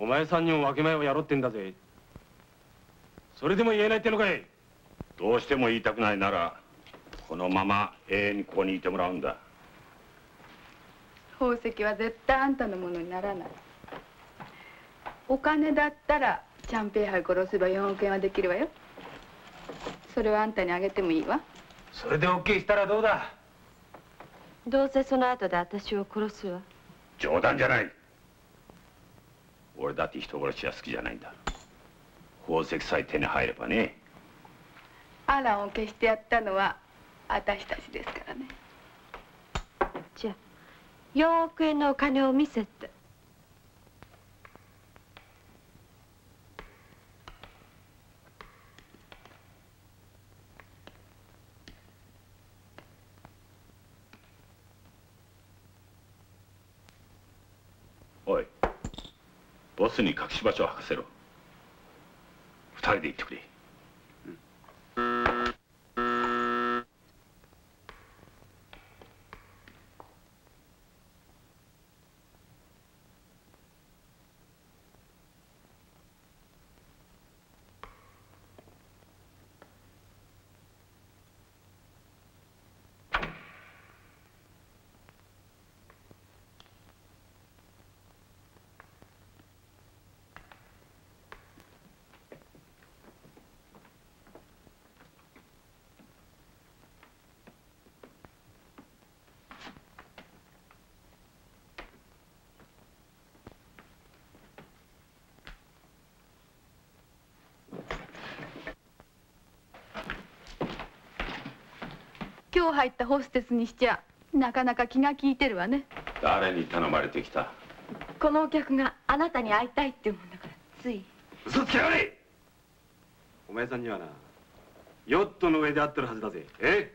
お前さんにも分け前をやろうってんだぜ。それでも言えないってのかい。 どうしても言いたくないならこのまま永遠にここにいてもらうんだ。 宝石は絶対あんたのものにならない。お金だったらチャンペイ杯殺せば4億円はできるわよ。それはあんたにあげてもいいわ。 それで OK したらどうだ。 どうせその後で私を殺すわ。 冗談じゃない。俺だって人殺しは好きじゃないんだ。宝石さえ手に入ればね。 アランを消してやったのは私たちですからね。 じゃあ4億円のお金を見せて。 おい、ボスに隠し場所を吐かせろ。2人で行ってくれ。 今日入ったホステスにしちゃなかなか気が利いてるわね。 誰に頼まれてきた？ このお客があなたに会いたいって思うんだからつい。 嘘つきやがれ！ お前さんにはな、ヨットの上で会ってるはずだぜ。え？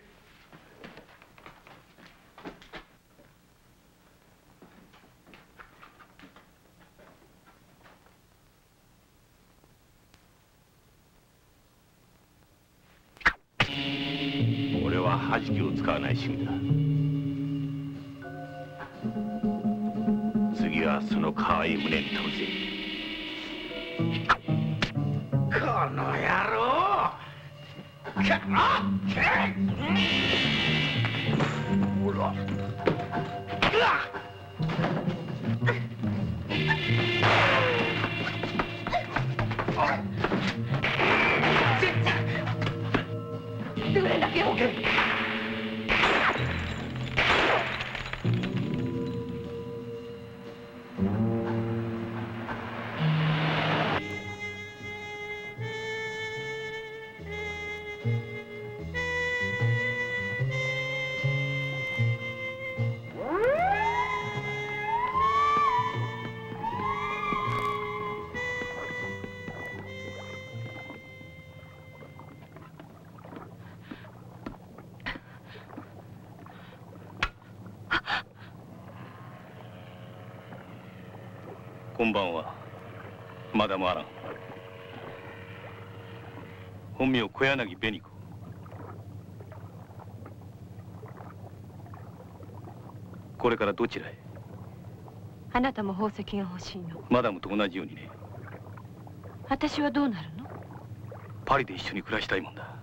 弾きを使わない趣味だ。次はその可愛い胸に飛ぶぜ。この野郎！ほら！ どれだけよ。 こんばんは、マダムアラン。本名小柳紅子。これからどちらへ？ あなたも宝石が欲しいの？ マダムと同じようにね。 私はどうなるの？ パリで一緒に暮らしたいもんだ。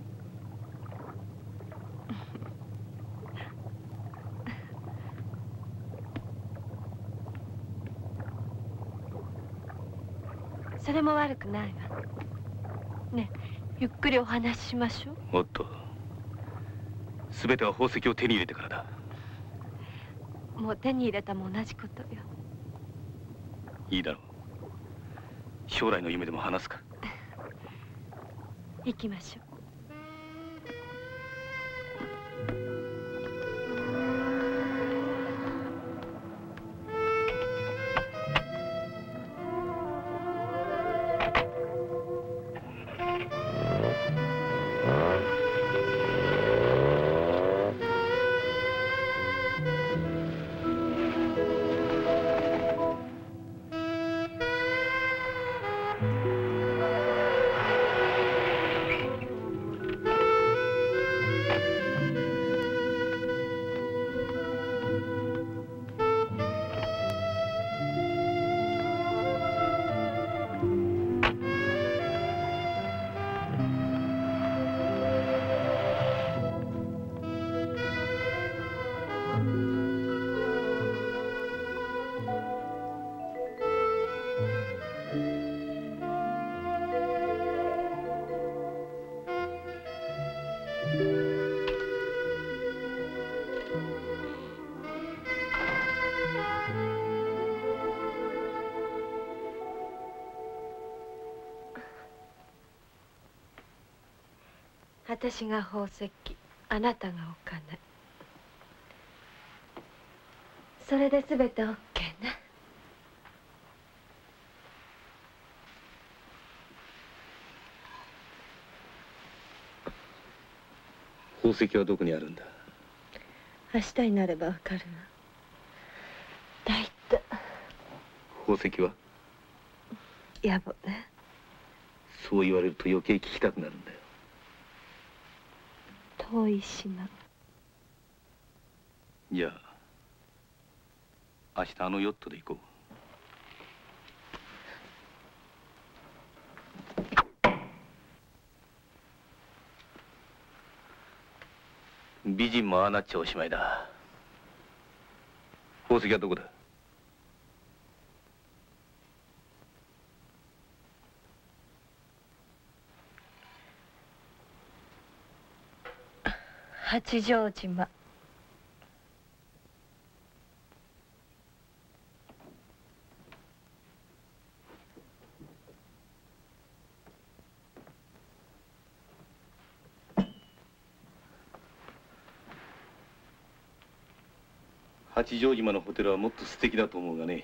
それも悪くないわ。ねえ、ゆっくりお話ししましょう。 おっと、全ては宝石を手に入れてからだ。 もう手に入れたも同じことよ。 いいだろう。将来の夢でも話すか。 行きましょう。 私が宝石、あなたがお金。それで全て OK ね。 宝石はどこにあるんだ？ 明日になればわかるわ。大体。 宝石は？ 野暮ね。 そう言われると余計聞きたくなるんだよ。 遠い島。 じゃあ明日あのヨットで行こう。美人もああなっちゃおしまいだ。宝石はどこだ？ 八丈島。 八丈島のホテルはもっと素敵だと思うがね。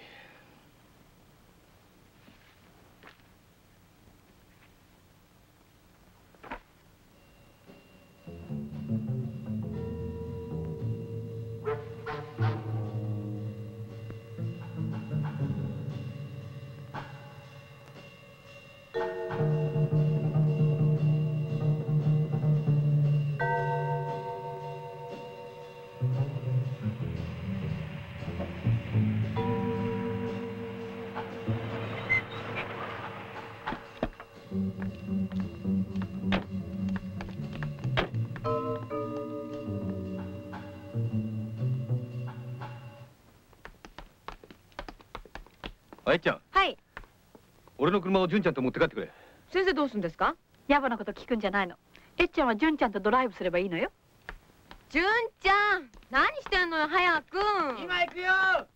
あいちゃん。 はい。 俺の車を純ちゃんと持って帰ってくれ。 先生どうするんですか？ 野暮なこと聞くんじゃないの。えっちゃんは純ちゃんとドライブすればいいのよ。 純ちゃん、何してんのよ、早く。 今行くよ。